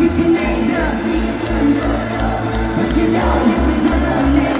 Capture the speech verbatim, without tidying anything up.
can make the seasons but you know you can never make